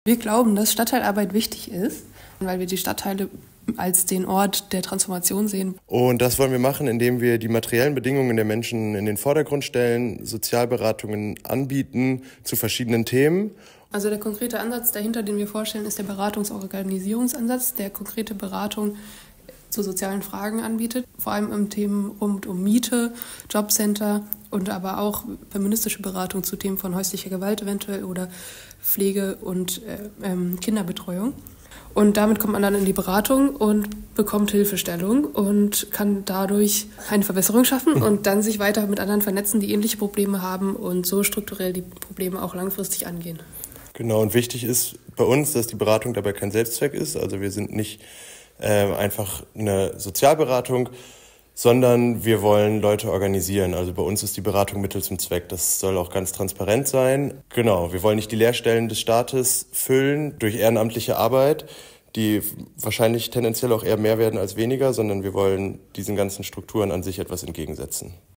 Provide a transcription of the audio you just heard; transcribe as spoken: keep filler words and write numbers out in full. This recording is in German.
Wir glauben, dass Stadtteilarbeit wichtig ist, weil wir die Stadtteile als den Ort der Transformation sehen. Und das wollen wir machen, indem wir die materiellen Bedingungen der Menschen in den Vordergrund stellen, Sozialberatungen anbieten zu verschiedenen Themen. Also der konkrete Ansatz dahinter, den wir vorstellen, ist der Beratungs-Organisierungsansatz, der konkrete Beratung zu sozialen Fragen anbietet, vor allem im Themen rund um Miete, Jobcenter und aber auch feministische Beratung zu Themen von häuslicher Gewalt eventuell oder Pflege und äh, ähm, Kinderbetreuung. Und damit kommt man dann in die Beratung und bekommt Hilfestellung und kann dadurch eine Verbesserung schaffen und dann sich weiter mit anderen vernetzen, die ähnliche Probleme haben und so strukturell die Probleme auch langfristig angehen. Genau, und wichtig ist bei uns, dass die Beratung dabei kein Selbstzweck ist. Also wir sind nicht äh, einfach eine Sozialberatung, sondern wir wollen Leute organisieren. Also bei uns ist die Beratung Mittel zum Zweck. Das soll auch ganz transparent sein. Genau, wir wollen nicht die Leerstellen des Staates füllen durch ehrenamtliche Arbeit, die wahrscheinlich tendenziell auch eher mehr werden als weniger, sondern wir wollen diesen ganzen Strukturen an sich etwas entgegensetzen.